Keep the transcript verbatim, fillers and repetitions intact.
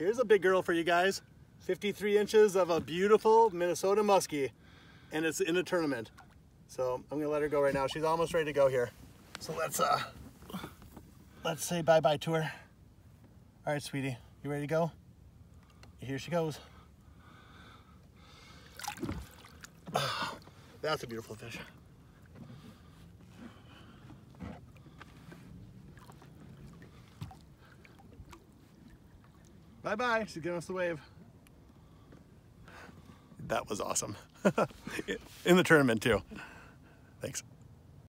Here's a big girl for you guys. fifty-three inches of a beautiful Minnesota muskie, and it's in a tournament. So I'm gonna let her go right now. She's almost ready to go here. So let's uh, let's say bye-bye to her. All right, sweetie, you ready to go? Here she goes. Oh, that's a beautiful fish. Bye-bye, she's giving us the wave. That was awesome. In the tournament too.